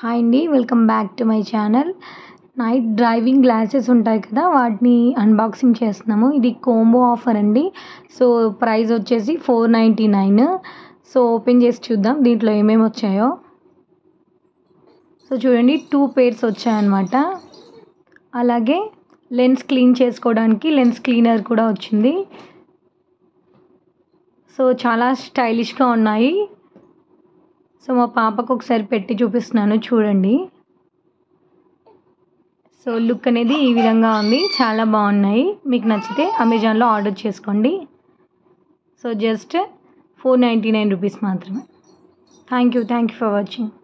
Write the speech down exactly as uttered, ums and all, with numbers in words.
Hi అండి, welcome back to my channel. Night driving glasses ఉంటాయి కదా, వాటిని అన్బాక్సింగ్ చేస్తున్నాము. ఇది కోంబో ఆఫర్ అండి. సో ప్రైస్ వచ్చేసి four ninety nine. So open చేసి చూద్దాం దీంట్లో ఏమేమి వచ్చాయో. సో చూడండి, టూ పేర్స్ వచ్చాయన్నమాట. అలాగే లెన్స్ క్లీన్ చేసుకోవడానికి లెన్స్ క్లీనర్ కూడా వచ్చింది. సో చాలా స్టైలిష్గా ఉన్నాయి. సో మా పాపకు ఒకసారి పెట్టి చూపిస్తున్నాను, చూడండి. సో లుక్ అనేది ఈ విధంగా ఉంది, చాలా బాగున్నాయి. మీకు నచ్చితే అమెజాన్లో ఆర్డర్ చేసుకోండి. So just four ninety nine rupees మాత్రమే. Thank you thank you for watching.